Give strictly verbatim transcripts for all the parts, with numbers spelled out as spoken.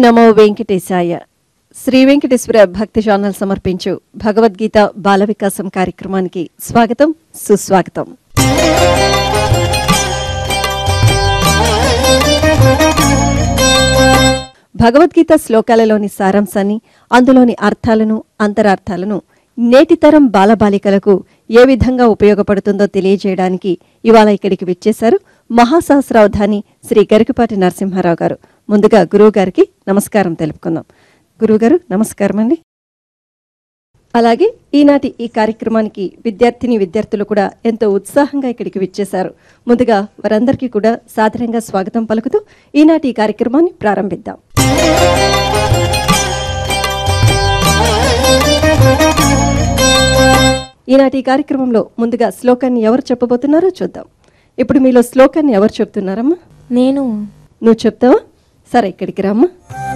నమో వెంకటేశాయ. శ్రీ వెంకటేశ్వర భక్తి ఛానల్ సమర్పించు భగవద్గీత బాలవికాసం కార్యక్రమానికి స్వాగతం, సుస్వాగతం. భగవద్గీత శ్లోకాలలోని సారాంశాన్ని, అందులోని అర్థాలను, అంతరార్థాలను నేటితరం బాలబాలికలకు ఏ విధంగా ఉపయోగపడుతుందో తెలియజేయడానికి ఇవాళ ఇక్కడికి విచ్చేశారు మహాసహస్రావధాని శ్రీ గరికపాటి నరసింహారావు గారు. ముందుగా గురువు గారికి నమస్కారం తెలుపుకుందాం. గురువుగారు నమస్కారం అండి. అలాగే ఈనాటి ఈ కార్యక్రమానికి విద్యార్థిని విద్యార్థులు కూడా ఎంతో ఉత్సాహంగా ఇక్కడికి విచ్చేశారు. ముందుగా వారందరికీ కూడా సాదరంగా స్వాగతం పలుకుతూ ఈనాటి ఈ కార్యక్రమాన్ని ప్రారంభిద్దాం. ఈనాటి ఈ కార్యక్రమంలో ముందుగా శ్లోకాన్ని ఎవరు చెప్పబోతున్నారో చూద్దాం. ఇప్పుడు మీలో శ్లోకాన్ని ఎవరు చెప్తున్నారమ్మా? నేను. నువ్వు చెప్తావా? సరే, ఇక్కడికి రామ్మా.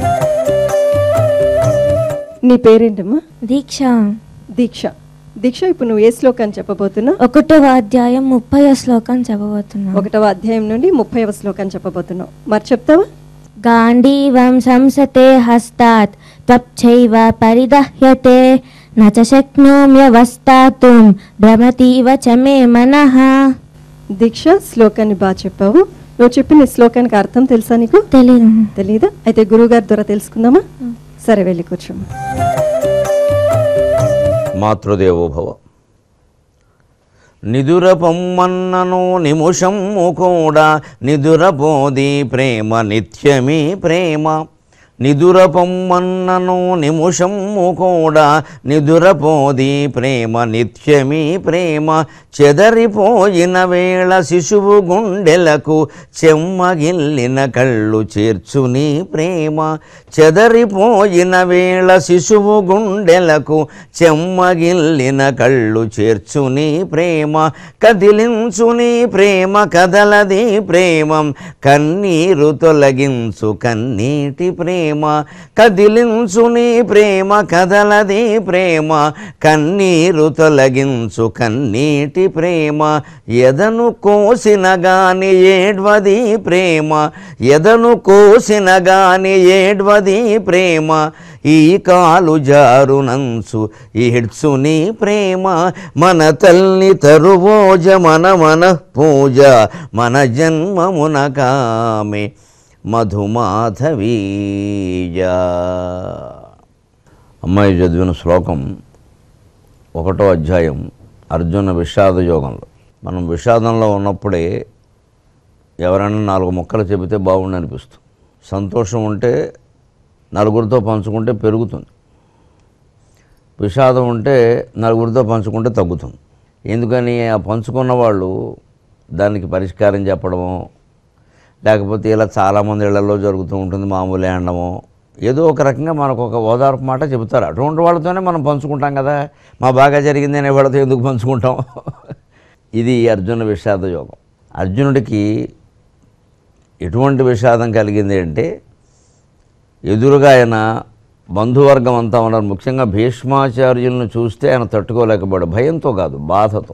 నీ పేరేంటమ్మా? దీక్ష. దీక్ష. దీక్ష, ఇప్పుడు నువ్వు ఏ శ్లోకాన్ని చెప్పబోతున్నావు? ఒకటవ అధ్యాయం ముప్పై శ్లోకం చెప్పబోతున్నా. ఒకటవ అధ్యాయం నుండి ముప్పైవ శ్లోకాన్ని చెప్పబోతున్నావు. మరి చెప్తావా? గాంధీవం సంసతే హస్తాత్ త్వచ్చైవ పరిదహ్యతే నచ శక్నోమ్యవస్థాతుం భ్రమతీవ చ మే మనః. దీక్ష, శ్లోకాన్ని బాగా చెప్పావు. నువ్వు చెప్పిన శ్లోకానికి అర్థం తెలుసా నీకు? తెలీదు. తెలీదా? అయితే గురువుగారి ద్వారా తెలుసుకుందామా? సరే, వెళ్ళి కూర్చోమ్మా. మాతృదేవోభవ. నిదురపొమ్మన్నను నిముషము కూడా నిదురపోది ప్రేమ నిత్యమీ ప్రేమ. నిదురపొమ్మన్నను నిముషము కూడా నిదురపోది ప్రేమ నిత్యమీ ప్రేమ. చెదరిపోయిన వేళ శిశువు గుండెలకు చెమ్మగిల్లిన కళ్ళు చేర్చుని ప్రేమ. చెదరిపోయిన వేళ శిశువు గుండెలకు చెమ్మగిల్లిన కళ్ళు చేర్చుని ప్రేమ. కదిలించుని ప్రేమ కదలది ప్రేమం కన్నీరు తొలగించు కన్నీటి ప్రేమ. కదిలించుని ప్రేమ కదలది ప్రేమ కన్నీరు తొలగించు కన్నీటి ప్రేమ. ఎదను కోసిన గాని ఏడ్వది ప్రేమ ఎదను కోసిన గాని ఏడ్వది ప్రేమ. ఈ కాలు జారునంచు ఈడ్చుని ప్రేమ. మన తల్లి తరువోజ మన మన పూజ మన జన్మమున కామె మధుమాధవీయ. అమ్మాయి చదివిన శ్లోకం ఒకటో అధ్యాయం అర్జున విషాద యోగంలో. మనం విషాదంలో ఉన్నప్పుడే ఎవరైనా నాలుగు మొక్కలు చెబితే బాగుండి అనిపిస్తుంది. సంతోషం ఉంటే నలుగురితో పంచుకుంటే పెరుగుతుంది, విషాదం ఉంటే నలుగురితో పంచుకుంటే తగ్గుతుంది. ఎందుకని? ఆ పంచుకున్న వాళ్ళు దానికి పరిష్కారం చెప్పడమో, లేకపోతే ఇలా చాలామంది ఇళ్లలో జరుగుతూ ఉంటుంది మామూలే అనడమో, ఏదో ఒక రకంగా మనకు ఒక ఓదార్పు మాట చెబుతారు. అటువంటి వాళ్ళతోనే మనం పంచుకుంటాం కదా. మా బాగా జరిగింది అనే వాళ్ళతో ఎందుకు పంచుకుంటాం? ఇది అర్జున విషాద యోగం. అర్జునుడికి ఎటువంటి విషాదం కలిగింది అంటే, ఎదురుగా ఆయన బంధువర్గం అంతా ఉన్నారు. ముఖ్యంగా భీష్మాచార్యులను చూస్తే ఆయన తట్టుకోలేకపోయాడు. భయంతో కాదు, బాధతో.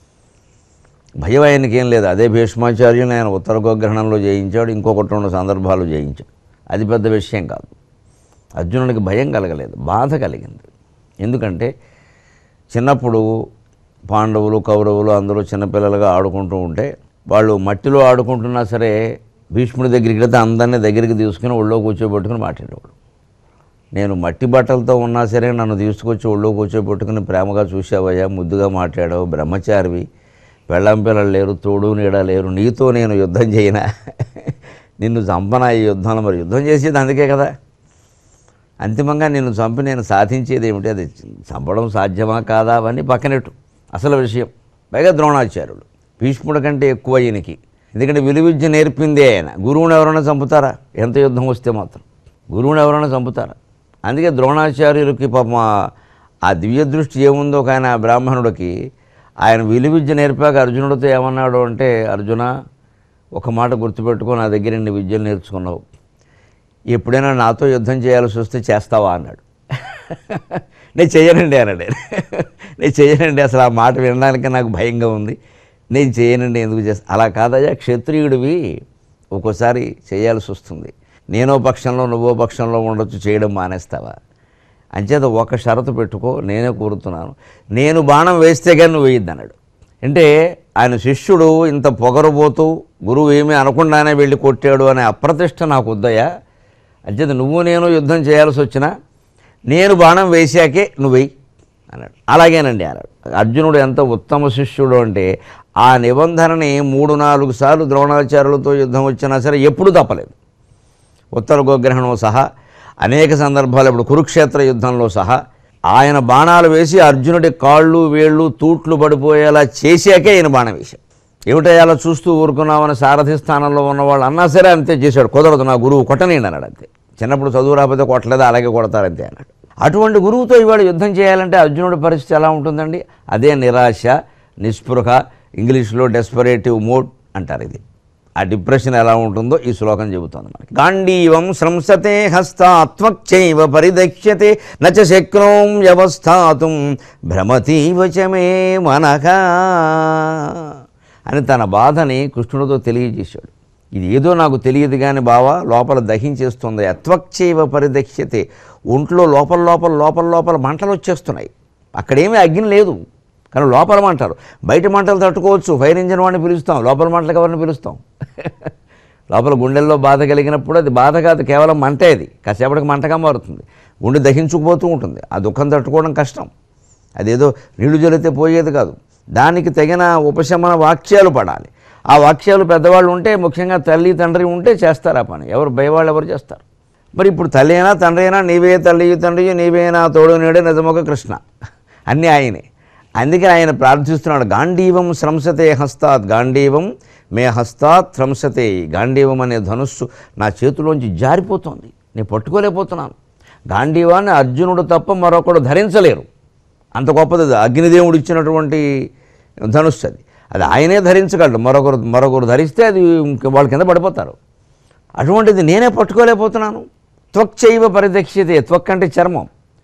భయం ఆయనకి ఏం లేదు. అదే భీష్మాచార్యుని ఆయన ఉత్తర గోగ్రహణంలో జయించాడు, ఇంకొకటి రెండు సందర్భాలు జయించాడు. అది పెద్ద విషయం కాదు. అర్జునుడికి భయం కలగలేదు, బాధ కలిగింది. ఎందుకంటే చిన్నప్పుడు పాండవులు కౌరవులు అందరూ చిన్నపిల్లలుగా ఆడుకుంటూ ఉంటే, వాళ్ళు మట్టిలో ఆడుకుంటున్నా సరే భీష్ముడి దగ్గరికి వెళ్తే అందరినీ దగ్గరికి తీసుకుని ఒళ్ళో కూర్చోబెట్టుకుని మాట్లాడేవాడు. నేను మట్టి బట్టలతో ఉన్నా సరే నన్ను తీసుకొచ్చి ఒళ్ళో కూర్చోబెట్టుకుని ప్రేమగా చూసావయ్యా, ముద్దుగా మాట్లాడావు, బ్రహ్మచారివి, పెళ్ళం పిల్లలు లేరు, తోడు నీడ లేరు, నీతో నేను యుద్ధం చేయనా, నిన్ను చంపనా ఈ యుద్ధంలో? మరి యుద్ధం చేసేది అందుకే కదా. అంతిమంగా నిన్ను చంపి నేను సాధించేది ఏమిటి? అది చంపడం సాధ్యమా కాదా అవన్నీ పక్కనెట్టు. అసలు విషయం పైగా ద్రోణాచార్యుడు భీష్ముడి కంటే ఎక్కువ ఈయనకి. ఎందుకంటే విలువిద్య నేర్పిందే ఆయన. గురువుని ఎవరైనా చంపుతారా? ఎంత యుద్ధం వస్తే మాత్రం గురువుని ఎవరైనా చంపుతారా? అందుకే ద్రోణాచార్యులకి పాపం ఆ దివ్య దృష్టి ఏముందో ఒక ఆయన బ్రాహ్మణుడికి ఆయన విలువిద్య నేర్పాక అర్జునుడితో ఏమన్నాడు అంటే, అర్జున ఒక మాట గుర్తుపెట్టుకో, నా దగ్గర ఇన్ని విద్యలు నేర్చుకున్నావు, ఎప్పుడైనా నాతో యుద్ధం చేయాల్సి వస్తే చేస్తావా అన్నాడు. నేను చేయనండి అన్నాడు. నేను చేయనండి, అసలు ఆ మాట వినడానికి నాకు భయంగా ఉంది, నేను చేయనండి, ఎందుకు చేస్తా? అలా కాదయ్యా, క్షత్రియుడివి ఒక్కోసారి చేయాల్సి వస్తుంది, నేనో పక్షంలో నువ్వో పక్షంలో ఉండొచ్చు, చేయడం మానేస్తావా? అంచేత ఒక షరతు పెట్టుకో, నేనే కోరుతున్నాను, నేను బాణం వేస్తే కానీ నువ్వు వేయద్దు అన్నాడు. అంటే ఆయన శిష్యుడు ఇంత పొగరబోతూ గురువు ఏమీ అనకుండానే వెళ్ళి కొట్టాడు అనే అప్రతిష్ట నాకు వద్దయ్యా, అంచేత నువ్వు నేను యుద్ధం చేయాల్సి వచ్చినా నేను బాణం వేసాకే నువ్వు వెయ్యి అన్నాడు. అలాగేనండి అన్నాడు. అర్జునుడు ఎంత ఉత్తమ శిష్యుడు అంటే ఆ నిబంధనని మూడు నాలుగు సార్లు ద్రోణాచార్యులతో యుద్ధం వచ్చినా సరే ఎప్పుడూ తప్పలేదు. ఉత్తర గోగ్రహణం సహా అనేక సందర్భాలు, ఇప్పుడు కురుక్షేత్ర యుద్ధంలో సహా ఆయన బాణాలు వేసి అర్జునుడి కాళ్ళు వేళ్ళు తూట్లు పడిపోయేలా చేశాకే ఈయన బాణం వేశాడు. ఏమిటయ్యాలో చూస్తూ ఊరుకున్నామని సారథి స్థానంలో ఉన్నవాళ్ళు అన్నా సరే అంతే చేశాడు. కుదరదు, నా గురువు కొట్టనేయండి అన్నాడు. అంతే, చిన్నప్పుడు చదువు రాకపోతే కొట్టలేదు, అలాగే కొడతారంతే అన్నాడు. అటువంటి గురువుతో ఇవాళ యుద్ధం చేయాలంటే అర్జునుడి పరిస్థితి ఎలా ఉంటుందండి? అదే నిరాశ, నిస్పృహ, ఇంగ్లీష్లో డెస్పరేటివ్ మోడ్ అంటారు. ఇది ఆ డిప్రెషన్ ఎలా ఉంటుందో ఈ శ్లోకం చెబుతోంది మనకి. గాంధీవం శ్రంసతే హస్తాత్వక్చైవ పరిదక్ష్యతే నచ శక్నోం వ్యవస్థాతుం భ్రమతీవ చ మే మనః అని తన బాధని కృష్ణుడితో తెలియజేశాడు. ఇది ఏదో నాకు తెలియదు కానీ బావా లోపల దహించేస్తుంది. అత్వక్చైవ పరిదక్ష్యతే, ఒంట్లో లోపల లోపల లోపల లోపల మంటలు వచ్చేస్తున్నాయి. అక్కడేమీ అగ్ని లేదు కానీ లోపల మంటలు. బయట మంటలు తట్టుకోవచ్చు, ఫైర్ ఇంజిన్ వాడిని పిలుస్తాం, లోపల మంటలకు ఎవరిని పిలుస్తాం? లోపల గుండెల్లో బాధ కలిగినప్పుడు అది బాధ కాదు, కేవలం మంటే. అది కాసేపటికి మంటగా మారుతుంది, గుండె దహించుకుపోతూ ఉంటుంది. ఆ దుఃఖం తట్టుకోవడం కష్టం. అదేదో నీళ్లు జల్లితే పోయేది కాదు. దానికి తగిన ఉపశమన వాక్యాలు పడాలి. ఆ వాక్యాలు పెద్దవాళ్ళు ఉంటే, ముఖ్యంగా తల్లి తండ్రి ఉంటే చేస్తారు ఆ పని. ఎవరు భయవాళ్ళు ఎవరు చేస్తారు? మరి ఇప్పుడు తల్లి అయినా తండ్రి అయినా నీవే తల్లి తండ్రి నీవేనా తోడు నేడే నిజమొక కృష్ణ, అన్నీ ఆయనే. అందుకే ఆయన ప్రార్థిస్తున్నాడు, గాంధీవం శ్రంసతే హస్తాత్, గాంధీవం మే హస్తాత్ శ్రంసతే. గాంధీవం అనే ధనుస్సు నా చేతిలోంచి జారిపోతుంది, నేను పట్టుకోలేకపోతున్నాను. గాంధీవాన్ని అర్జునుడు తప్ప మరొకడు ధరించలేరు, అంత గొప్పది. అగ్నిదేవుడు ఇచ్చినటువంటి ధనుస్సు అది. అది ఆయనే ధరించగలడు, మరొకరు మరొకరు ధరిస్తే అది వాళ్ళ కింద పడిపోతారు. అటువంటిది నేనే పట్టుకోలేకపోతున్నాను. త్వక్చైవ పరిదక్ష్యతే, త్వక్ అంటే చర్మం.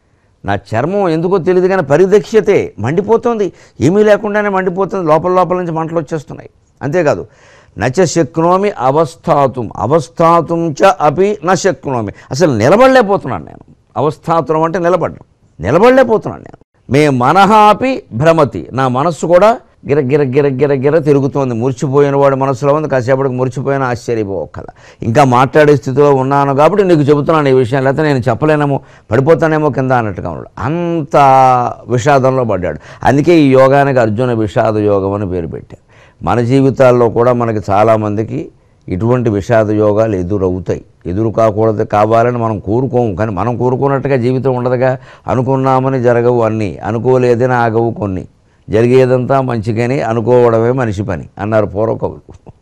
నా చర్మం ఎందుకో తెలియదు కానీ పరిదక్ష్యతే, మండిపోతుంది, ఏమీ లేకుండానే మండిపోతుంది, లోపల లోపల నుంచి మంటలు వచ్చేస్తున్నాయి. అంతేకాదు నచ శక్నోమి అవస్థాతుం, అవస్థాతుం చ అపి న శక్నోమి, అసలు నిలబడలేకపోతున్నాను నేను. అవస్థాతుం అంటే నిలబడ్డం, నిలబడలేకపోతున్నాను నేను. మే మనహాపి భ్రమతి, నా మనస్సు కూడా గిర గిర గిర గిర గిర తిరుగుతోంది. మురిచిపోయిన వాడు మనసులో ఉంది, కాసేపటికి మురిచిపోయిన ఆశ్చర్యపోకల. ఇంకా మాట్లాడే స్థితిలో ఉన్నాను కాబట్టి నీకు చెబుతున్నాను ఈ విషయం, లేకపోతే నేను చెప్పలేనేమో, పడిపోతానేమో కింద అన్నట్టుగా ఉన్నాడు. అంత విషాదంలో పడ్డాడు. అందుకే ఈ యోగానికి అర్జున విషాద యోగం అని పేరు పెట్టారు. మన జీవితాల్లో కూడా మనకి చాలామందికి ఇటువంటి విషాద యోగాలు ఎదురవుతాయి. ఎదురు కాకూడదు, కావాలని మనం కోరుకోము, కానీ మనం కోరుకున్నట్టుగా జీవితం ఉండదుగా. అనుకున్నామని జరగవు అన్నీ, అనుకోలేదని ఆగవు కొన్ని, జరిగేదంతా మంచిగాని అనుకోవడమే మనిషి పని అన్నారు పూర్వకవులు.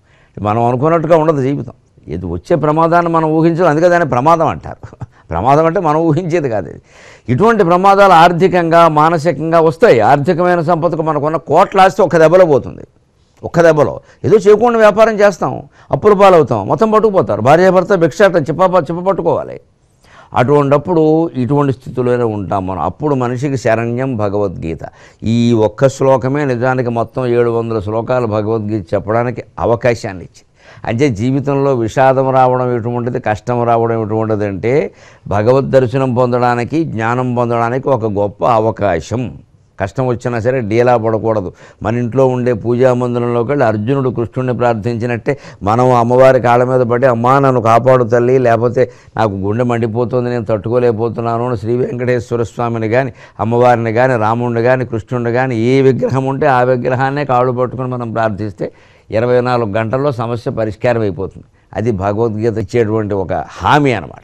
మనం అనుకున్నట్టుగా ఉండదు జీవితం. ఇది వచ్చే ప్రమాదాన్ని మనం ఊహించాలి, అందుకే దాన్ని ప్రమాదం అంటారు. ప్రమాదం అంటే మనం ఊహించేది కాదు ఇది. ఇటువంటి ప్రమాదాలు ఆర్థికంగా మానసికంగా వస్తాయి. ఆర్థికమైన సంపదకు మనకున్న కోట్ల ఆస్తి ఒక్క దెబ్బలో పోతుంది. ఒక్క దెబ్బలో ఏదో చేయకుండా వ్యాపారం చేస్తాం, అప్పుల పాలవుతాం, మొత్తం పట్టుకుపోతారు. భార్యాభర్త భిక్షాటం చిప్ప చిప్ప పట్టుకోవాలి. అటువంటిప్పుడు ఇటువంటి స్థితిలోనే ఉంటాం మనం. అప్పుడు మనిషికి శరణ్యం భగవద్గీత. ఈ ఒక్క శ్లోకమే నిజానికి మొత్తం ఏడు వందల శ్లోకాలు భగవద్గీత చెప్పడానికి అవకాశాన్ని ఇచ్చింది. అంటే జీవితంలో విషాదం రావడం ఎటువంటిది, కష్టం రావడం ఎటువంటిది అంటే భగవద్ దర్శనం పొందడానికి, జ్ఞానం పొందడానికి ఒక గొప్ప అవకాశం. కష్టం వచ్చినా సరే డీలా పడకూడదు. మన ఇంట్లో ఉండే పూజా మందిరంలోకి వెళ్ళి అర్జునుడు కృష్ణుడిని ప్రార్థించినట్టే మనం అమ్మవారి కాళ్ళ మీద పడి, అమ్మా నన్ను కాపాడు తల్లి, లేకపోతే నాకు గుండె మండిపోతుంది, నేను తట్టుకోలేకపోతున్నాను అని శ్రీ వెంకటేశ్వర స్వామిని కానీ, అమ్మవారిని కానీ, రాముడిని కానీ, కృష్ణుడిని కానీ, ఏ విగ్రహం ఉంటే ఆ విగ్రహాన్నే కాళ్ళు పట్టుకుని మనం ప్రార్థిస్తే ఇరవై నాలుగు గంటల్లో సమస్య పరిష్కారం అయిపోతుంది. అది భగవద్గీత ఇచ్చేటువంటి ఒక హామీ అన్నమాట.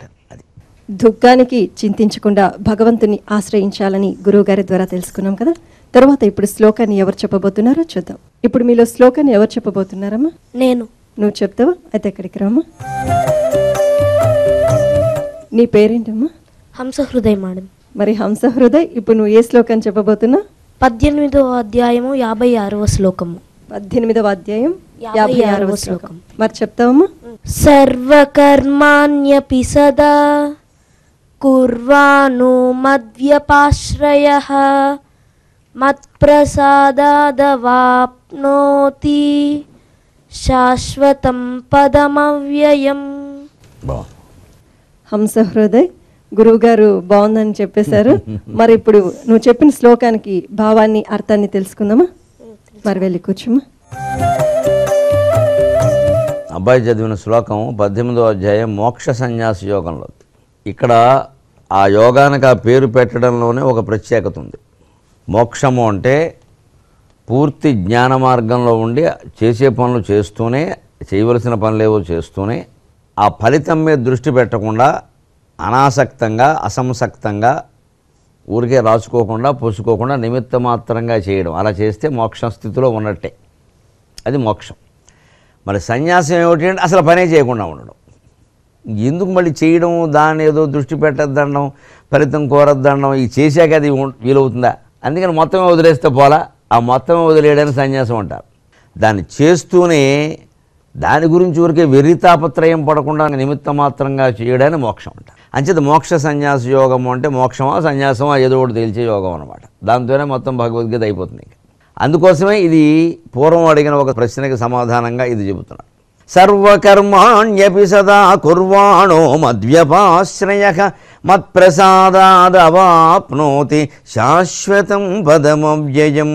దుఃఖానికి చింతించకుండా భగవంతుని ఆశ్రయించాలని గురువుగారి ద్వారా తెలుసుకున్నాం కదా. తర్వాత ఇప్పుడు శ్లోకాన్ని ఎవరు చెప్పబోతున్నారో చూద్దాం. ఇప్పుడు మీలో శ్లోకాన్ని ఎవరు చెప్పబోతున్నారమ్మా? నేను. నువ్వు చెప్తావా? అయితే ఎక్కడికి రామ్మా. నీ పేరేంటమ్మా? హంసహృదయ మేడం. మరి హంసహృదయ్, ఇప్పుడు నువ్వు ఏ శ్లోకాన్ని చెప్పబోతున్నా? పద్దెనిమిదవ అధ్యాయము యాభై ఆరవ శ్లోకము. పద్దెనిమిదవ అధ్యాయం యాభై ఆరవ శ్లోకం మరి చెప్తావమ్మా? సర్వకర్మాణ్యపి సదా కుర్వాణో మద్వ్యపాశ్రయః మత్ప్రసాదాదవాప్నోతి శాశ్వతం పదమవ్యయం. బాగుంది. హంసహృదయ్. గురువు గారు బాగుందని చెప్పేశారు. మరి ఇప్పుడు నువ్వు చెప్పిన శ్లోకానికి భావాన్ని అర్థాన్ని తెలుసుకుందామా? మరి వెళ్ళి కూర్చోమా. అబ్బాయి చదివిన శ్లోకం పద్దెనిమిదో అధ్యాయం మోక్ష సన్యాస యోగంలో. ఇక్కడ ఆ యోగానికి ఆ పేరు పెట్టడంలోనే ఒక ప్రత్యేకత ఉంది. మోక్షము అంటే పూర్తి జ్ఞాన మార్గంలో ఉండి చేసే పనులు చేస్తూనే, చేయవలసిన పనులేవో చేస్తూనే, ఆ ఫలితం మీద దృష్టి పెట్టకుండా అనాసక్తంగా అసంసక్తంగా ఊరికే రాసుకోకుండా పూసుకోకుండా నిమిత్త మాత్రంగా చేయడం. అలా చేస్తే మోక్ష స్థితిలో ఉన్నట్టే, అది మోక్షం. మరి సన్యాసం ఏమిటి అంటే అసలు పనే చేయకుండా ఉండడం. ఎందుకు మళ్ళీ చేయడం, దాన్ని ఏదో దృష్టి పెట్టద్దండం, ఫలితం కోరద్దండం, ఇది చేశాక అది వీలవుతుందా? అందుకని మొత్తమే వదిలేస్తే పోలా, ఆ మొత్తమే వదిలేయడానికి సన్యాసం అంటారు. దాన్ని చేస్తూనే దాని గురించి ఊరికే వెర్రితాపత్రయం పడకుండా నిమిత్త మాత్రంగా చేయడాన్ని మోక్షం అంటారు. అంచేత మోక్ష సన్యాస యోగం అంటే మోక్షమా సన్యాసమా ఏదో ఒకటి తెలిసే యోగం అనమాట. దాంతోనే మొత్తం భగవద్గీత అయిపోతుంది. అందుకోసమే ఇది పూర్వం అడిగిన ఒక ప్రశ్నకి సమాధానంగా ఇది చెబుతున్నాను. సర్వకర్మాణ్యపి సదా కుర్వాణో మద్వ్యపాశ్రయః మత్ప్రసాదాదవాప్నోతి శాశ్వతం పదమవ్యయం.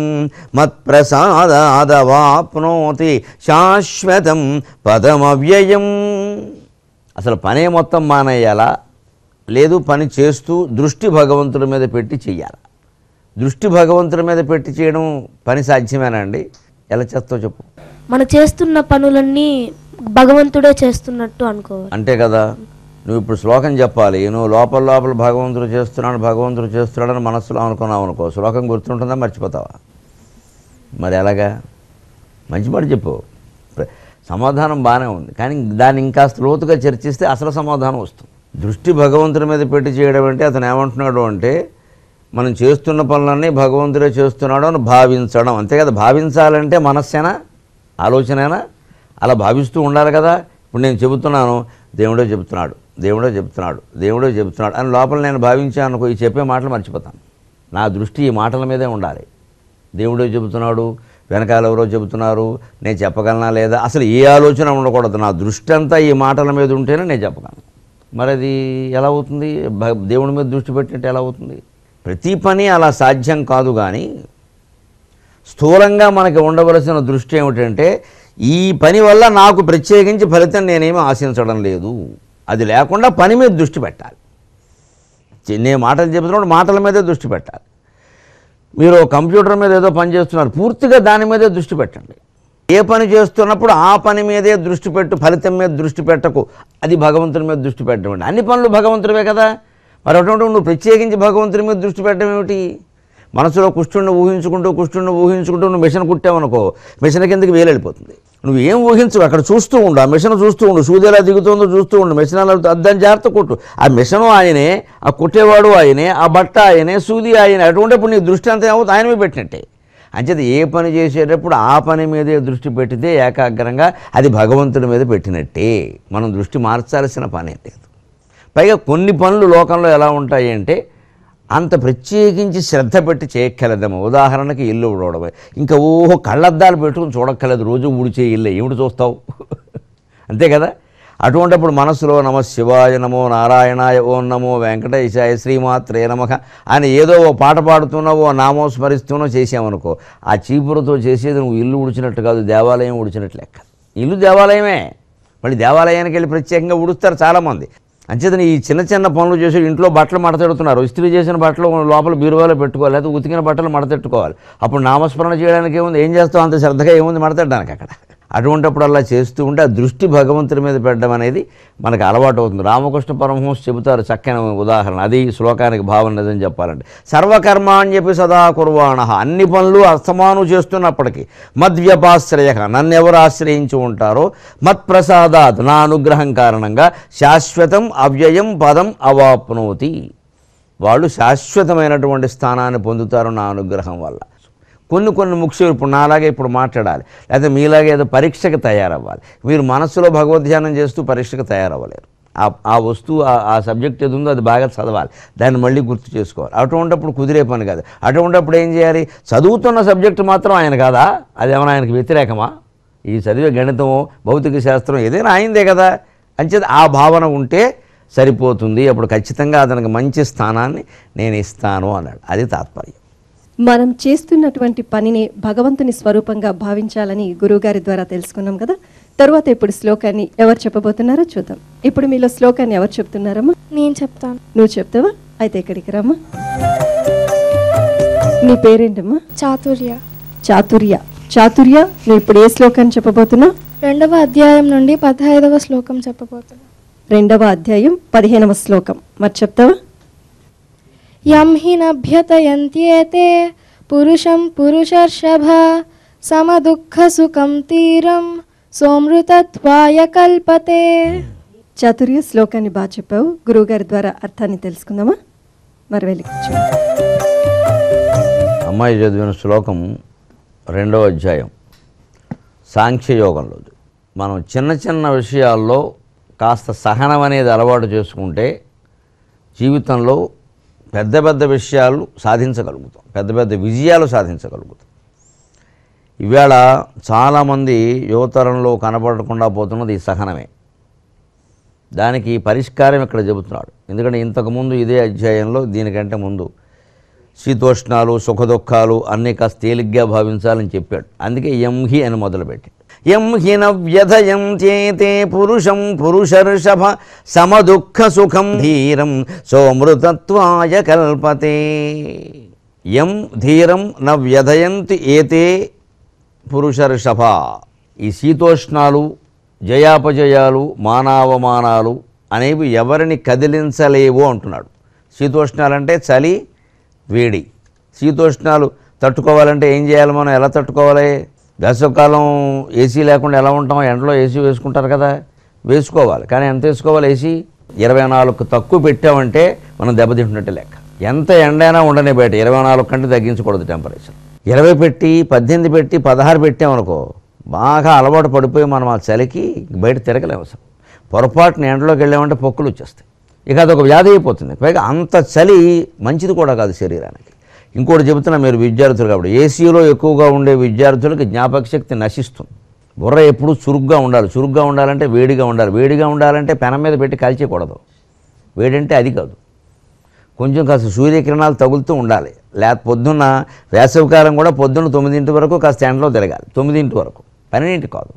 మత్ప్రసాదాదవాప్నోతి శాశ్వతం పదమవ్యయం. అసలు పనే మొత్తం మానేయాలా, లేదు పని చేస్తూ దృష్టి భగవంతుడి మీద పెట్టి చెయ్యాలా? దృష్టి భగవంతుడి మీద పెట్టి చేయడం పని సాధ్యమేనా అండి? ఎలా చేస్తావు చెప్పు. మనం చేస్తున్న పనులన్నీ భగవంతుడే చేస్తున్నట్టు అనుకోవాలి. అంతే కదా. నువ్వు ఇప్పుడు శ్లోకం చెప్పాలి, నువ్వు లోపల లోపల భగవంతుడు చేస్తున్నాడు భగవంతుడు చేస్తున్నాడని మనస్సులో అనుకున్నావు అనుకో, శ్లోకం గుర్తుంటుందా మర్చిపోతావా? మరి ఎలాగా? మంచి మాట చెప్పు. సమాధానం బాగానే ఉంది, కానీ దాన్ని ఇంకాస్త లోతుగా చర్చిస్తే అసలు సమాధానం వస్తుంది. దృష్టి భగవంతుడి మీద పెట్టి చేయడం అంటే అతను ఏమంటున్నాడు అంటే మనం చేస్తున్న పనులన్నీ భగవంతుడే చేస్తున్నాడు అని భావించడం. అంతే కదా. భావించాలంటే మనస్సేనా, ఆలోచనేనా? అలా భావిస్తూ ఉండాలి కదా. ఇప్పుడు నేను చెబుతున్నాను, దేవుడే చెబుతున్నాడు దేవుడే చెబుతున్నాడు దేవుడే చెబుతున్నాడు అని లోపల నేను భావించాను అనుకో, ఈ చెప్పే మాటలు మర్చిపోతాను. నా దృష్టి ఈ మాటల మీదే ఉండాలి. దేవుడే చెబుతున్నాడు, వెనకాల ఎవరో చెబుతున్నారు, నేను చెప్పగలనా లేదా, అసలు ఏ ఆలోచన ఉండకూడదు. నా దృష్టి అంతా ఈ మాటల మీద ఉంటేనే నేను చెప్పగలను. మరి అది ఎలా అవుతుంది? దేవుడి మీద దృష్టి పెట్టినట్టు ఎలా అవుతుంది? ప్రతి పని అలా సాధ్యం కాదు. కానీ స్థూలంగా మనకి ఉండవలసిన దృష్టి ఏమిటంటే ఈ పని వల్ల నాకు ప్రత్యేకించి ఫలితం నేనేమీ ఆశించడం లేదు. అది లేకుండా పని మీద దృష్టి పెట్టాలి. నేను మాటలు చెబుతున్నప్పుడు మాటల మీదే దృష్టి పెట్టాలి. మీరు కంప్యూటర్ మీద ఏదో పని చేస్తున్నారు, పూర్తిగా దాని మీదే దృష్టి పెట్టండి. ఏ పని చేస్తున్నప్పుడు ఆ పని మీదే దృష్టి పెట్టు, ఫలితం మీద దృష్టి పెట్టకు. అది భగవంతుని మీద దృష్టి పెట్టడం. అన్ని పనులు భగవంతుడివే కదా. మరి అటువంటి నువ్వు ప్రత్యేకించి భగవంతుని మీద దృష్టి పెట్టడం ఏమిటి? మనసులో కుష్ఠుడిని ఊహించుకుంటూ కుష్ఠుడిని ఊహించుకుంటూ నువ్వు మిషన్ కుట్టావనుకో, మిషన్ కిందకి వేలు వెళ్ళిపోతుంది. నువ్వు ఏం ఊహించవు, అక్కడ చూస్తూ ఉండు, ఆ మిషన్ చూస్తూ ఉండు, సూది ఎలా దిగుతుందో చూస్తూ ఉండు, మిషన్ అలా దాన్ని జాగ్రత్త కుట్టు. ఆ మిషను ఆయనే, ఆ కుట్టేవాడు ఆయనే, ఆ బట్ట ఆయనే, సూది ఆయనే. అటువంటిప్పుడు నీ దృష్టి అంతా ఏమవుతుంది? ఆయన మీద పెట్టినట్టే. అంచేది ఏ పని చేసేటప్పుడు ఆ పని మీదే దృష్టి పెట్టితే ఏకాగ్రంగా అది భగవంతుడి మీద పెట్టినట్టే. మనం దృష్టి మార్చాల్సిన పని లేదు. పైగా కొన్ని పనులు లోకంలో ఎలా ఉంటాయి అంటే అంత ప్రత్యేకించి శ్రద్ధ పెట్టి చేయక్కర్లేదేమో. ఉదాహరణకి ఇల్లు ఊడవడమే, ఇంకా ఓహో కళ్ళద్దాలు పెట్టుకుని చూడక్కర్లేదు, రోజు ఊడిచే ఇల్లే ఏమిటి చూస్తావు? అంతే కదా. అటువంటిప్పుడు మనసులో నమ శివాయ నమో నారాయణాయ ఓం నమో వెంకటేశాయ శ్రీమాత్రే నమః అని ఏదో ఓ పాట పాడుతున్నావో నామో స్మరిస్తున్నో చేసామనుకో, ఆ చీపురుతో చేసేది నువ్వు ఇల్లు ఉడిచినట్టు కాదు, దేవాలయం ఉడిచినట్లు లెక్క. ఇల్లు దేవాలయమే, మళ్ళీ దేవాలయానికి వెళ్ళి ప్రత్యేకంగా ఉడుస్తారు చాలామంది. అంచేతని ఈ చిన్న చిన్న పనులు చేసి ఇంట్లో బట్టలు మడతెడుతున్నారు, ఇస్త్రీ చేసిన బట్టలు లోపల బీరువాలో పెట్టుకోవాలి, లేదా ఉతికిన బట్టలు మడతెట్టుకోవాలి. అప్పుడు నామస్మరణ చేయడానికి ఏముంది, ఏం చేస్తావు అంత శ్రద్ధగా ఏముంది మడతెట్టడానికి అక్కడ. అటువంటిప్పుడు అలా చేస్తూ ఉంటే ఆ దృష్టి భగవంతుడి మీద పెట్టడం అనేది మనకు అలవాటు అవుతుంది. రామకృష్ణ పరమహంస చెబుతారు చక్కని ఉదాహరణ, అది శ్లోకానికి భావన నిజం చెప్పాలంటే. సర్వకర్మాణి చెప్పి సదా కుర్వాణ, అన్ని పనులు అస్తమాను చేస్తున్నప్పటికీ మద్వ్యపాశ్రయ, నన్ను ఎవరు ఆశ్రయించి ఉంటారో, మత్ప్రసాదాత్, నా అనుగ్రహం కారణంగా శాశ్వతం అవ్యయం పదం అవాప్నోతి, వాళ్ళు శాశ్వతమైనటువంటి స్థానాన్ని పొందుతారు నా అనుగ్రహం వల్ల. కొన్ని కొన్ని ముఖ్యం ఇప్పుడు నాలాగే ఇప్పుడు మాట్లాడాలి, లేకపోతే మీలాగే ఏదో పరీక్షకు తయారవ్వాలి. మీరు మనస్సులో భగవద్ధ్యానం చేస్తూ పరీక్షకు తయారవ్వలేరు. ఆ ఆ వస్తువు ఆ సబ్జెక్ట్ ఏది ఉందో అది బాగా చదవాలి, దాన్ని మళ్ళీ గుర్తు చేసుకోవాలి. అటువంటిప్పుడు కుదిరే పని కాదు. అటువంటిప్పుడు ఏం చేయాలి? చదువుతున్న సబ్జెక్టు మాత్రం ఆయన కాదా, అదేమన్నా ఆయనకు వ్యతిరేకమా? ఈ చదివే గణితమో భౌతిక శాస్త్రం ఏదైనా ఆయనదే కదా. అంచేది ఆ భావన ఉంటే సరిపోతుంది, అప్పుడు ఖచ్చితంగా అతనికి మంచి స్థానాన్ని నేను ఇస్తాను అన్నాడు. అది తాత్పర్యం. మనం చేస్తున్నటువంటి పనిని భగవంతుని స్వరూపంగా భావించాలని గురువుగారి ద్వారా తెలుసుకున్నాం కదా. తరువాత ఇప్పుడు శ్లోకాన్ని ఎవరు చెప్పబోతున్నారో చూద్దాం. ఇప్పుడు మీలో శ్లోకాన్ని ఎవరు చెప్తున్నారమ్మా? నేను చెప్తాను. నువ్వు చెప్తావా? అయితే ఇక్కడికి రామ్మా. నీ పేరేంటమ్మా? చాతుర్య. చాతుర్య. చాతుర్య, నువ్వు ఇప్పుడు ఏ శ్లోకాన్ని చెప్పబోతున్నావు? రెండవ అధ్యాయం నుండి పదహైదవ శ్లోకం చెప్పబోతున్నా. రెండవ అధ్యాయం పదిహేనవ శ్లోకం మరి చెప్తావా? యం హి నభ్యతయంత్యేతే పురుషం పురుషర్షభ సమదుఃఖ సుఖం తీరం సోమృతత్వాయ కల్పతే. చాతుర్య, శ్లోకాన్ని బాగా చెప్పావు. గురువుగారి ద్వారా అర్థాన్ని తెలుసుకుందామా? మరి వెళ్ళి కూర్చో. అమ్మాయి చదివిన శ్లోకం రెండవ అధ్యాయం సాంఖ్యయోగంలో. మనం చిన్న చిన్న విషయాల్లో కాస్త సహనం అనేది అలవాటు చేసుకుంటే జీవితంలో పెద్ద పెద్ద విషయాలు సాధించగలుగుతాం, పెద్ద పెద్ద విజయాలు సాధించగలుగుతాం. ఈవేళ చాలామంది యువతరంలో కనపడకుండా పోతున్నది ఈ సహనమే. దానికి పరిష్కారం ఇక్కడ చెబుతున్నాడు. ఎందుకంటే ఇంతకుముందు ఇదే అధ్యాయంలో దీనికంటే ముందు శీతోష్ణాలు సుఖదుఖాలు అన్నీ కాస్త తేలిగ్గా భావించాలని చెప్పాడు. అందుకే ఎంహి అని మొదలుపెట్టాడు. ఎంహి నవ్యధయం చేతే పురుషం పురుషర్షభ సమదుఃఖ సుఖం ధీరం సోమృతత్వాయ కల్పతే. యం ధీరం నవ్యధయంతి ఏతే పురుషర్షభ. ఈ శీతోష్ణాలు జయాపజయాలు మానావమానాలు అనేవి ఎవరిని కదిలించలేవు అంటున్నాడు. శీతోష్ణాలంటే చలి వేడి. శీతోష్ణాలు తట్టుకోవాలంటే ఏం చేయాలి? మనం ఎలా తట్టుకోవాలి? వేసవికాలం ఏసీ లేకుండా ఎలా ఉంటాం? ఎండలో ఏసీ వేసుకుంటారు కదా, వేసుకోవాలి. కానీ ఎంత వేసుకోవాలి? ఏసీ ఇరవై నాలుగు తక్కువ పెట్టామంటే మనం దెబ్బతింటున్నట్టే లెక్క. ఎంత ఎండైనా ఉండనే బయట ఇరవై నాలుగు కంటే తగ్గించకూడదు టెంపరేచర్. ఇరవై పెట్టి పద్దెనిమిది పెట్టి పదహారు పెట్టామనుకో, బాగా అలవాటు పడిపోయి మనం ఆ చలికి బయట తిరగలేము. అసలు పొరపాటున ఎండలోకి వెళ్ళామంటే పొక్కులు వచ్చేస్తాయి. ఇక అదొక వ్యాధి అయిపోతుంది. పైగా అంత చలి మంచిది కూడా కాదు శరీరానికి. ఇంకోటి చెబుతున్నా, మీరు విద్యార్థులు కాబట్టి ఏసీలో ఎక్కువగా ఉండే విద్యార్థులకి జ్ఞాపక శక్తి నశిస్తుంది. బుర్ర ఎప్పుడూ చురుగ్గా ఉండాలి. చురుగ్గా ఉండాలంటే వేడిగా ఉండాలి. వేడిగా ఉండాలంటే పెనం మీద పెట్టి కాల్చేయకూడదు. వేడంటే అది కాదు, కొంచెం కాస్త సూర్యకిరణాలు తగులుతూ ఉండాలి. లేకపోతే పొద్దున్న వేసవికాలం కూడా పొద్దున్న తొమ్మిదింటి వరకు కాస్త ఎండలో తిరగాలి. తొమ్మిదింటి వరకు, పన్నెండింటి కాదు.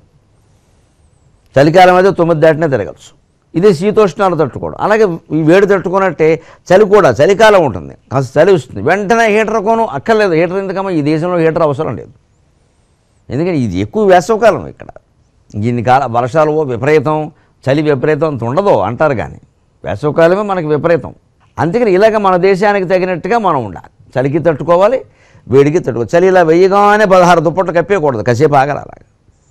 చలికాలం అయితే తొమ్మిది దాటినే తిరగచ్చు. ఇదే శీతోష్ణాలు తట్టుకోవడం. అలాగే ఈ వేడి తట్టుకున్నట్టే చలి కూడా, చలికాలం ఉంటుంది, కాస్త చలి వస్తుంది, వెంటనే హీటర్ కొను అక్కర్లేదు. హీటర్ ఎందుకమ్మా? ఈ దేశంలో హీటర్ అవసరం లేదు. ఎందుకంటే ఇది ఎక్కువ వేసవికాలం. ఇక్కడ ఇన్ని కాల వర్షాలు విపరీతం, చలి విపరీతం అంత ఉండదు అంటారు, కానీ వేసవికాలమే మనకి విపరీతం. అందుకని ఇలాగ మన దేశానికి తగినట్టుగా మనం ఉండాలి. చలికి తట్టుకోవాలి, వేడికి తట్టుకోవాలి. చలి ఇలా వెయ్యగానే పదహారు దుప్పట్లు కప్పేయకూడదు, కాసేపు ఆగలి. అలాగా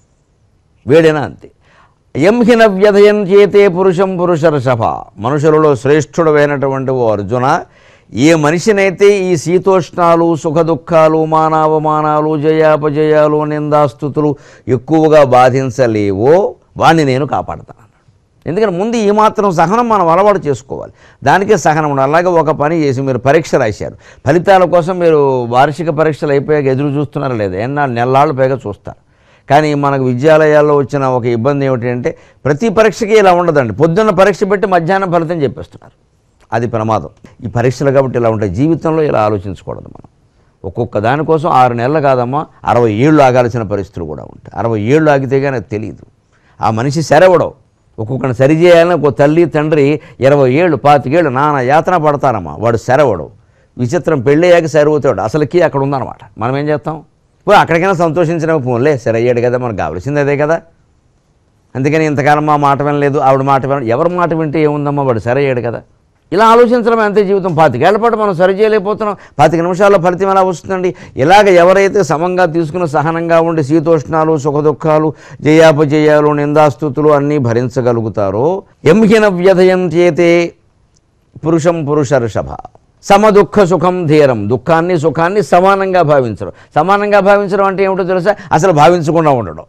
వేడైనా అంతే. ఎంహిన వ్యధయం చేతే పురుషం పురుషర్షభ. మనుషులలో శ్రేష్ఠుడమైనటువంటి ఓ అర్జున, ఏ మనిషినైతే ఈ శీతోష్ణాలు సుఖదుఖాలు మానావమానాలు జయాపజయాలు నిందాస్తుతులు ఎక్కువగా బాధించలేవో వాణ్ణి నేను కాపాడతాను. ఎందుకంటే ముందు ఈ మాత్రం సహనం మనం అలవాటు చేసుకోవాలి. దానికే సహనం ఉండాలి. అలాగే ఒక పని చేసి మీరు పరీక్ష రాశారు, ఫలితాల కోసం మీరు వార్షిక పరీక్షలు అయిపోయాక ఎదురు చూస్తున్నారా లేదా? ఎన్నాళ్ళు నెలలాళ్ళు పైగా చూస్తారు. కానీ మనకు విద్యాలయాల్లో వచ్చిన ఒక ఇబ్బంది ఏమిటి అంటే, ప్రతి పరీక్షకి ఇలా ఉండదండి. పొద్దున్న పరీక్ష పెట్టి మధ్యాహ్నం ఫలితం చెప్పేస్తున్నారు. అది ప్రమాదం. ఈ పరీక్షలు కాబట్టి ఇలా ఉంటాయి. జీవితంలో ఇలా ఆలోచించకూడదు మనం. ఒక్కొక్క దానికోసం ఆరు నెలలు కాదమ్మా, అరవై ఏళ్ళు ఆగాల్సిన పరిస్థితులు కూడా ఉంటాయి. అరవై ఏళ్ళు ఆగితే కానీ అది తెలియదు. ఆ మనిషి సరివడవు. ఒక్కొక్కరిని సరిచేయాలని ఒక తల్లి తండ్రి ఇరవై ఏళ్ళు పాతికేళ్ళు నానా యాతన పడతారమ్మా, వాడు సరివడవు. విచిత్రం, పెళ్ళయ్యాక సరివుతాడు. అసలుకి అక్కడ ఉందన్నమాట. మనం ఏం చేస్తాం? పోయి అక్కడికైనా సంతోషించిన ఫోన్లే, సరే అయ్యాడు కదా, మనకు కావాల్సింది అదే కదా. అందుకని ఇంతకాలం మా మాట వినలేదు, ఆవిడ మాట విన, ఎవరి మాట వింటే ఏముందమ్మా, వాడు సరి అయ్యాడు కదా. ఇలా ఆలోచించడం అంతే జీవితం. పాతికేళ్ల పాటు మనం సరి చేయలేకపోతున్నాం, పాతిక నిమిషాల్లో ఫలితం ఎలా వస్తుందండి? ఇలాగ ఎవరైతే సమంగా తీసుకుని సహనంగా ఉండి శీతోష్ణాలు సుఖదుఖాలు జయాపజయాలు నిందాస్తుతులు అన్నీ భరించగలుగుతారో, ఎంహిన వ్యధయం చేతే పురుషం పురుషర్షభ సమదుఃఖ సుఖం ధీరం. దుఃఖాన్ని సుఖాన్ని సమానంగా భావించడం. సమానంగా భావించడం అంటే ఏమిటో తెలుసా? అసలు భావించకుండా ఉండడం.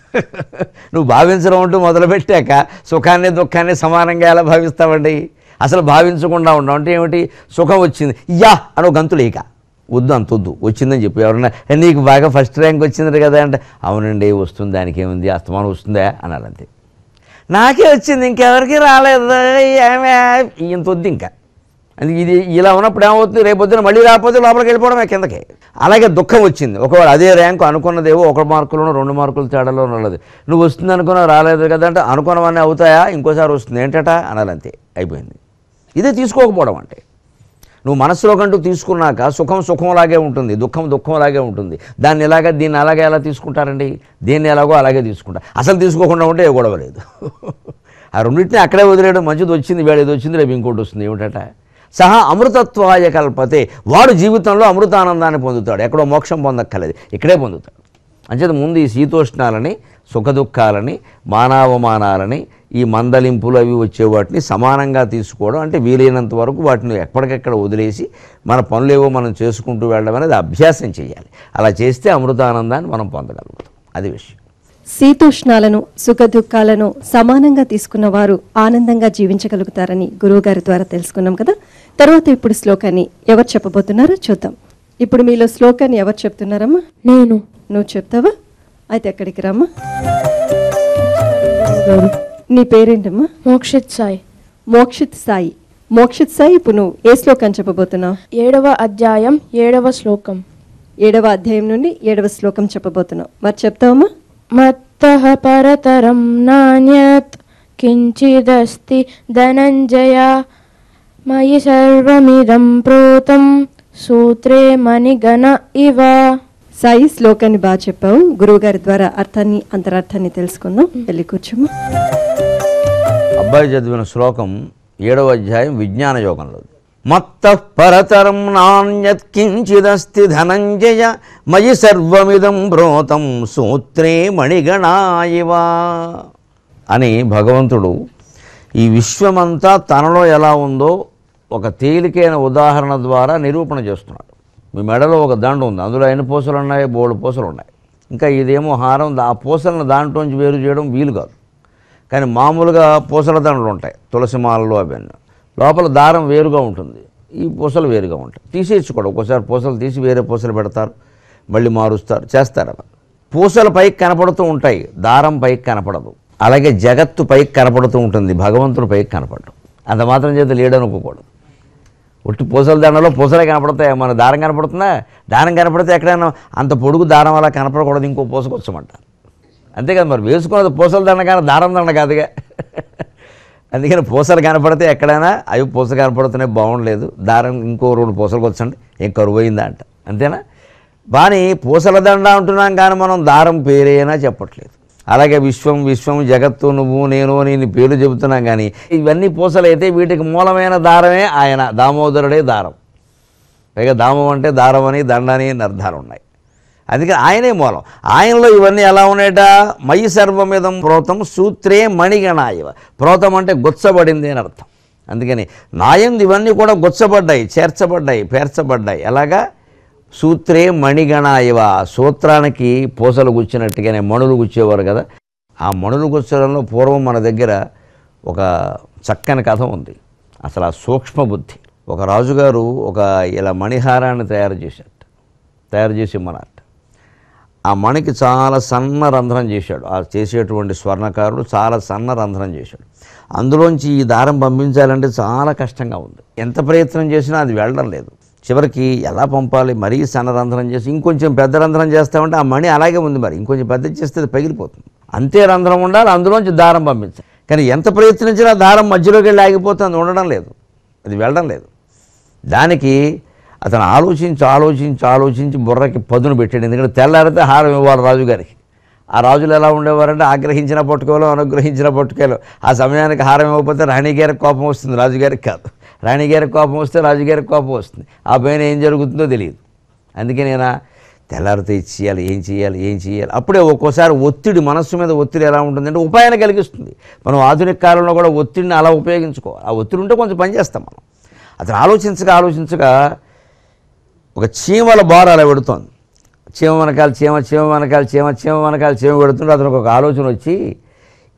నువ్వు భావించడం అంటూ మొదలుపెట్టాక సుఖాన్ని దుఃఖాన్ని సమానంగా ఎలా భావిస్తావండి? అసలు భావించకుండా ఉండడం అంటే ఏమిటి? సుఖం వచ్చింది, యా అని గంతులు, ఇక వద్దు అంత వద్దు, వచ్చిందని చెప్పి ఎవరన్నా నీకు బాగా ఫస్ట్ ర్యాంక్ వచ్చింది కదా అంటే, అవునండి వస్తుంది, దానికి ఏముంది, అస్తమానం వస్తుందా అనాలంతే. నాకే వచ్చింది, ఇంకెవరికి రాలేదు, ఏమే ఇంత వద్దు ఇంకా. అందుకే ఇది ఇలా ఉన్నప్పుడు ఏమవుతుంది, రేపొద్దున మళ్ళీ రాకపోతే లోపలికి వెళ్ళిపోవడమే కిందకి. అలాగే దుఃఖం వచ్చింది, ఒకవేళ అదే ర్యాంకు అనుకున్నదేవో ఒక మార్కులోనో రెండు మార్కులు తేడాలో ఉన్నది, నువ్వు వస్తుంది అనుకున్నా రాలేదు కదా అంటే అనుకున్నవన్నీ అవుతాయా, ఇంకోసారి వస్తుంది ఏంటట అనాలంతే, అయిపోయింది. ఇదే తీసుకోకపోవడం అంటే. నువ్వు మనసులోకంటూ తీసుకున్నాక సుఖం సుఖంలాగే ఉంటుంది, దుఃఖం దుఃఖంలాగే ఉంటుంది. దాన్ని ఎలాగ దీన్ని అలాగే ఎలా తీసుకుంటారండి, దేన్ని ఎలాగో అలాగే తీసుకుంటారు. అసలు తీసుకోకుండా ఉంటే ఏ గొడవ లేదు. ఆ రెండింటిని అక్కడే వదిలేయడం మంచిది. వచ్చింది వేళ ఇది వచ్చింది, రేపు ఇంకోటి వస్తుంది, ఏమిటట సహా అమృతత్వాయ కల్పతే. వాడు జీవితంలో అమృతానందాన్ని పొందుతాడు, ఎక్కడో మోక్షం పొందక్కర్లేదు, ఇక్కడే పొందుతాడు. అంచేత ముందు ఈ శీతోష్ణాలని, సుఖదుఖాలని, మానావమానాలని, ఈ మందలింపులు అవి వచ్చే వాటిని సమానంగా తీసుకోవడం, అంటే వీలైనంత వరకు వాటిని ఎప్పటికెక్కడ వదిలేసి మన పనులేవో మనం చేసుకుంటూ వెళ్ళడం అనేది అభ్యాసం చేయాలి. అలా చేస్తే అమృతానందాన్ని మనం పొందగలుగుతాం. అది విషయం. శీతోష్ణాలను సుఖదుఖాలను సమానంగా తీసుకున్న వారు ఆనందంగా జీవించగలుగుతారని గురువుగారి ద్వారా తెలుసుకున్నాం కదా. తర్వాత ఇప్పుడు శ్లోకాన్ని ఎవరు చెప్పబోతున్నారో చూద్దాం. ఇప్పుడు మీలో శ్లోకాన్ని ఎవరు చెప్తున్నారమ్మా? నేను. నువ్వు చెప్తావా? అయితే ఎక్కడికి రమ్మా. నీ పేరేంటమ్మా? మోక్షిత్ సాయి. మోక్షిత్ సాయి. మోక్షిత్ సాయి, ఇప్పుడు నువ్వు ఏ శ్లోకాన్ని చెప్పబోతున్నావు? ఏడవ అధ్యాయం ఏడవ శ్లోకం. ఏడవ అధ్యాయం నుండి ఏడవ శ్లోకం చెప్పబోతున్నావు. మరి చెప్తావమ్మా? మత్తః పరతరం నాన్యత్ కించిదస్తి ధనంజయ మయి సర్వమిదం ప్రోతం సూత్రే మణిగణ ఇవ. సాయి, శ్లోకాన్ని బాగా చెప్పావు. గురువుగారి ద్వారా అర్థాన్ని అంతరార్థాన్ని తెలుసుకుందాం. వెళ్ళి కూర్చోమ్మా. అబ్బాయి చదివిన శ్లోకం ఏడవ అధ్యాయం విజ్ఞాన యోగంలో. మత్తః పరతరం నాణ్యత్ కించిదస్తి ధనంజయ మయి సర్వమిదం ప్రోతం సూత్రే మణిగణాయివ అని భగవంతుడు ఈ విశ్వమంతా తనలో ఎలా ఉందో ఒక తేలికైన ఉదాహరణ ద్వారా నిరూపణ చేస్తున్నాడు. మీ మెడలో ఒక దండ ఉంది, అందులో ఎన్ని పూసలు ఉన్నాయి? బోడు పూసలు ఉన్నాయి. ఇంకా ఇదేమో హారం, ఆ పూసలను దాంట్లోంచి వేరు చేయడం వీలు కాదు. కానీ మామూలుగా పూసల దండలు ఉంటాయి, తులసి మాలలు అవన్నీ, లోపల దారం వేరుగా ఉంటుంది, ఈ పూసలు వేరుగా ఉంటాయి. తీసేయచ్చు కూడా, ఒక్కోసారి పూసలు తీసి వేరే పూసలు పెడతారు, మళ్ళీ మారుస్తారు, చేస్తారు. అలా పూసలు పైకి కనపడుతూ ఉంటాయి, దారం పైకి కనపడదు. అలాగే జగత్తు పైకి కనపడుతూ ఉంటుంది, భగవంతుడు పైకి కనపడదు. అంత మాత్రం చేత లేడనుకోకూడదు. ఒట్టి పూసల దండలో పూసలే కనపడతాయి, మన దారం కనపడుతుందా? దారం కనపడితే ఎక్కడైనా అంత పొడుగు దారం అలా కనపడకూడదు, ఇంకో పూసకొచ్చమంటారు. అంతేకాదు, మరి వేసుకున్నది పూసల దండ కానీ దారం దండ కాదుగా. అందుకని పూసలు కనపడితే ఎక్కడైనా అవి పూస కనపడుతున్నాయి, బాగుండలేదు, దారం ఇంకో రెండు పూసలకు వచ్చండి, ఏం కరువు అయిందా అంట, అంతేనా? బాని పూసల దండ అంటున్నాం కానీ మనం దారం పేరైనా చెప్పట్లేదు. అలాగే విశ్వం విశ్వం జగత్తు నువ్వు నేను నేను పేర్లు చెబుతున్నాం కానీ ఇవన్నీ పూసలు అయితే వీటికి మూలమైన దారమే ఆయన, దామోదరుడే దారం. పైగా దామం అంటే దారం అని దండని అర్థాలు ఉన్నాయి. అందుకని ఆయనే మూలం. ఆయనలో ఇవన్నీ ఎలా ఉన్నాయట? మయి సర్వమిదం ప్రోతం సూత్రే మణిగణాయివ. ప్రోతం అంటే గుచ్చబడింది అని అర్థం. అందుకని నాయందు ఇవన్నీ కూడా గుచ్చబడ్డాయి, చేర్చబడ్డాయి, పేర్చబడ్డాయి. ఎలాగా? సూత్రే మణిగణాయివ. సూత్రానికి పూసలు గుచ్చినట్టుగానే మణులు గుచ్చేవారు కదా. ఆ మణులు గుచ్చడంలో పూర్వం మన దగ్గర ఒక చక్కని కథ ఉంది. అసలు ఆ సూక్ష్మ బుద్ధి. ఒక రాజుగారు ఒక ఇలా మణిహారాన్ని తయారు చేశాడు, తయారు చేసి ఇమ్మన్నారు. ఆ మణికి చాలా సన్న రంధ్రం చేశాడు. ఆ చేసేటువంటి స్వర్ణకారుడు చాలా సన్న రంధ్రం చేశాడు. అందులోంచి ఈ దారం పంపించాలంటే చాలా కష్టంగా ఉంది. ఎంత ప్రయత్నం చేసినా అది వెళ్ళడం లేదు. చివరికి ఎలా పంపాలి? మరీ సన్న రంధ్రం చేసి ఇంకొంచెం పెద్ద రంధ్రం చేస్తామంటే ఆ మణి అలాగే ఉంది, మరి ఇంకొంచెం పెద్ద చేస్తే అది పగిలిపోతుంది. అంతే రంధ్రం ఉండాలి, అందులోంచి దారం పంపించాలి. కానీ ఎంత ప్రయత్నించినా దారం మధ్యలోకి వెళ్ళి ఆగిపోతుంది, ఉండడం లేదు, అది వెళ్ళడం లేదు. దానికి అతను ఆలోచించి ఆలోచించి ఆలోచించి బుర్రకి పదును పెట్టాడు. ఎందుకంటే తెల్లారితే హారం ఇవ్వాలి రాజుగారికి. ఆ రాజులు ఎలా ఉండేవారంటే ఆగ్రహించిన పట్టుకోలో అనుగ్రహించిన పట్టుకోలో. ఆ సమయానికి హారం ఇవ్వకపోతే రాణిగారికి కోపం వస్తుంది, రాజుగారికి కాదు. రాణిగారికి కోపం వస్తే రాజుగారికి కోపం వస్తుంది. ఆ పైన ఏం జరుగుతుందో తెలియదు. అందుకే నేను తెల్లారితే ఇచ్చేయాలి, ఏం చేయాలి ఏం చేయాలి. అప్పుడే ఒక్కోసారి ఒత్తిడి, మనస్సు మీద ఒత్తిడి ఎలా ఉంటుందంటే ఉపాయాన్ని కలిగిస్తుంది. మనం ఆధునిక కాలంలో కూడా ఒత్తిడిని అలా ఉపయోగించుకోవాలి. ఆ ఒత్తిడి ఉంటే కొంచెం పని చేస్తాం మనం. అతను ఆలోచించగా ఆలోచించగా ఒక చీమల బార అలా పెడుతోంది. చీమ వెనకాల చీమ, చీమ వెనకాల చీమ, చీమ వెనకాల చీమ పెడుతుంటే అతనికి ఒక ఆలోచన వచ్చి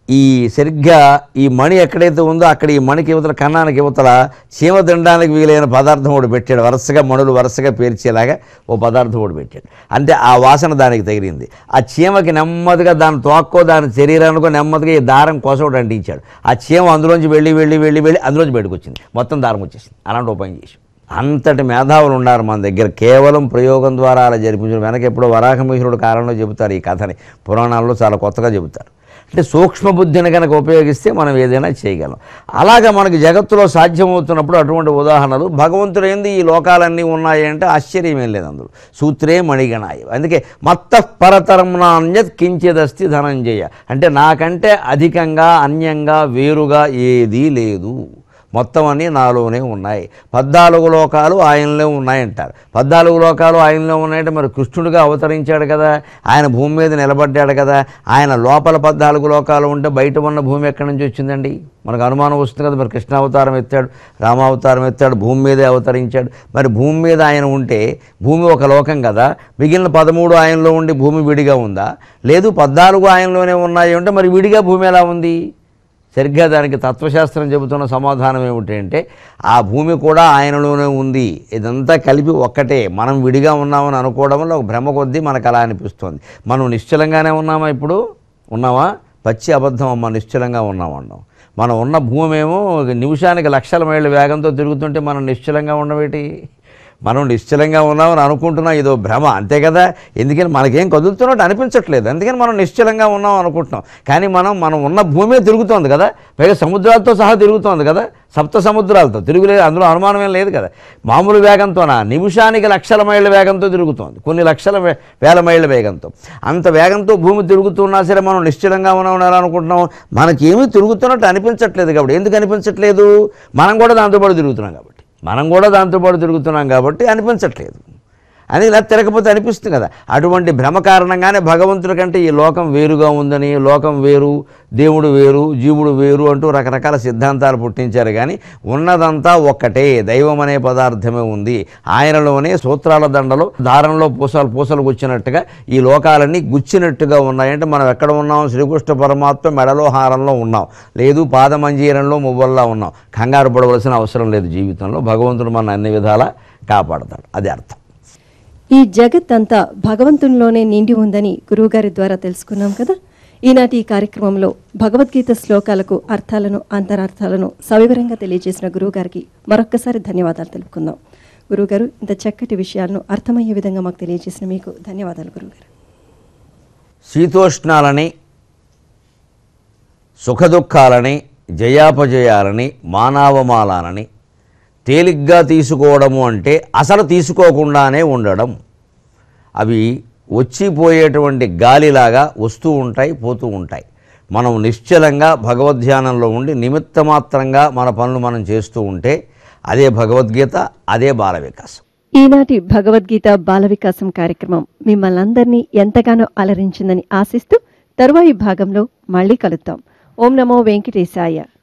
ఈ సరిగ్గా ఈ మణి ఎక్కడైతే ఉందో అక్కడ ఈ మణికి యువతల కన్నానికి యువతల చీమ తినడానికి వీలైన పదార్థం ఒకటి పెట్టాడు. వరుసగా మణులు వరుసగా పేర్చేలాగా ఓ పదార్థం ఒకటి పెట్టాడు. అంటే ఆ వాసన దానికి తగిలింది. ఆ చీమకి నెమ్మదిగా దాని తోక్కో దాని శరీరానికో నెమ్మదిగా ఈ దారం కోసం ఒకటి అంటించాడు. ఆ చీమ అందులోంచి వెళ్ళి వెళ్ళి వెళ్ళి వెళ్ళి అందులోంచి బయటకు వచ్చింది. మొత్తం దారం వచ్చేసింది. అలాంటి ఉపాయం చేసి అంతటి మేధావులు ఉన్నారు మన దగ్గర. కేవలం ప్రయోగం ద్వారా అలా జరిపించడం. వెనక ఎప్పుడో వరాహమిహిరుడు కాలంలో చెబుతారు ఈ కథని. పురాణాల్లో చాలా కొత్తగా చెబుతారు. అంటే సూక్ష్మబుద్ధిని కనుక ఉపయోగిస్తే మనం ఏదైనా చేయగలం. అలాగా మనకి జగత్తులో సాధ్యమవుతున్నప్పుడు అటువంటి ఉదాహరణలు భగవంతుడు ఏంది ఈ లోకాలన్నీ ఉన్నాయి అంటే ఆశ్చర్యం ఏం లేదు అందులో. సూత్రే మణిగణాయ. అందుకే మత్త పరతరం నాణ్యత్ కించిదస్తి ధనంజయ. అంటే నాకంటే అధికంగా అన్యంగా వేరుగా ఏదీ లేదు, మొత్తం అన్నీ నాలోనే ఉన్నాయి. పద్నాలుగు లోకాలు ఆయనలో ఉన్నాయంటారు. పద్నాలుగు లోకాలు ఆయనలో ఉన్నాయంటే మరి కృష్ణుడిగా అవతరించాడు కదా, ఆయన భూమి మీద నిలబడ్డాడు కదా. ఆయన లోపల పద్నాలుగు లోకాలు ఉంటే బయట ఉన్న భూమి ఎక్కడి నుంచి వచ్చిందండి? మనకు అనుమానం వస్తుంది కదా. మరి కృష్ణావతారం ఎత్తాడు, రామావతారం ఎత్తాడు, భూమి మీదే అవతరించాడు. మరి భూమి మీద ఆయన ఉంటే భూమి ఒక లోకం కదా, మిగిలిన పదమూడు ఆయనలో ఉండి భూమి విడిగా ఉందా? లేదు, పద్నాలుగు ఆయనలోనే ఉన్నాయి అంటే మరి విడిగా భూమి ఎలా ఉంది? సరిగ్గా దానికి తత్వశాస్త్రం చెబుతున్న సమాధానం ఏమిటంటే ఆ భూమి కూడా ఆయనలోనే ఉంది. ఇదంతా కలిపి ఒక్కటే. మనం విడిగా ఉన్నామని అనుకోవడం వల్ల ఒక భ్రమ కొద్దీ మనకు అలా అనిపిస్తుంది. మనం నిశ్చలంగానే ఉన్నామా? ఇప్పుడు ఉన్నామా? పచ్చి అబద్ధం అమ్మ, నిశ్చలంగా ఉన్నామన్నాం. మనం ఉన్న భూమి ఏమో నిమిషానికి లక్షల మైళ్ళ వేగంతో తిరుగుతుంటే మనం నిశ్చలంగా ఉండవేటి? మనం నిశ్చలంగా ఉన్నామని అనుకుంటున్నాం, ఇదో భ్రమ, అంతే కదా. ఎందుకని మనకేం కదులుతున్నట్టు అనిపించట్లేదు, అందుకని మనం నిశ్చలంగా ఉన్నాం అనుకుంటున్నాం. కానీ మనం మనం ఉన్న భూమే తిరుగుతోంది కదా, పైగా సముద్రాలతో సహా తిరుగుతోంది కదా, సప్త సముద్రాలతో తిరుగులేదు, అందులో అనుమానం ఏం లేదు కదా. మామూలు వేగంతోనా? నిమిషానికి లక్షల మైళ్ళ వేగంతో తిరుగుతోంది, కొన్ని లక్షల వేల మైళ్ళ వేగంతో. అంత వేగంతో భూమి తిరుగుతున్నా సరే మనం నిశ్చలంగా ఉన్నామని ఎలా అనుకుంటున్నాం? మనకేమీ తిరుగుతున్నట్టు అనిపించట్లేదు. కాబట్టి ఎందుకు అనిపించట్లేదు? మనం కూడా దాంతోపాటు తిరుగుతున్నాం కాబట్టి మనం కూడా దాంతోపాటు తిరుగుతున్నాం కాబట్టి అనిపించట్లేదు. అని ఇలా తిరగకపోతే అనిపిస్తుంది కదా. అటువంటి భ్రమ కారణంగానే భగవంతుడి కంటే ఈ లోకం వేరుగా ఉందని, లోకం వేరు, దేవుడు వేరు, జీవుడు వేరు అంటూ రకరకాల సిద్ధాంతాలు పుట్టించారు. కానీ ఉన్నదంతా ఒక్కటే, దైవం అనే పదార్థమే ఉంది. ఆయనలోనే సూత్రాల దండలో దారంలో పూసలు పూసలు గుచ్చినట్టుగా ఈ లోకాలన్నీ గుచ్చినట్టుగా ఉన్నాయంటే మనం ఎక్కడ ఉన్నాం? శ్రీకృష్ణ పరమాత్మ మెడలో హారంలో ఉన్నాం, లేదు పాదమంజీరంలో మువ్వల్లా ఉన్నాం. కంగారు పడవలసిన అవసరం లేదు. జీవితంలో భగవంతుడు మన అన్ని విధాలా కాపాడతాడు. అది అర్థం. ఈ జగత్ అంతా భగవంతునిలోనే నిండి ఉందని గురువుగారి ద్వారా తెలుసుకున్నాం కదా. ఈనాటి ఈ కార్యక్రమంలో భగవద్గీత శ్లోకాలకు అర్థాలను అంతరార్థాలను సవివరంగా తెలియజేసిన గురువుగారికి మరొక్కసారి ధన్యవాదాలు తెలుపుకుందాం. గురువుగారు, ఇంత చక్కటి విషయాలను అర్థమయ్యే విధంగా మాకు తెలియజేసిన మీకు ధన్యవాదాలు గురువుగారు. శీతోష్ణాలని, సుఖదుఖాలని, జయాపజయాలని, మానావమానాలని తేలిగ్గా తీసుకోవడము అంటే అసలు తీసుకోకుండానే ఉండడం. అవి వచ్చిపోయేటువంటి గాలిలాగా వస్తూ ఉంటాయి, పోతూ ఉంటాయి. మనం నిశ్చలంగా భగవద్ధ్యానంలో ఉండి నిమిత్తమాత్రంగా మన పనులు మనం చేస్తూ ఉంటే అదే భగవద్గీత, అదే బాలవికాసం. ఈనాటి భగవద్గీత బాలవికాసం కార్యక్రమం మిమ్మల్ని అందరినీ ఎంతగానో అలరించిందని ఆశిస్తూ తరువాయి భాగంలో మళ్ళీ కలుద్దాం. ఓం నమో వెంకటేశాయ.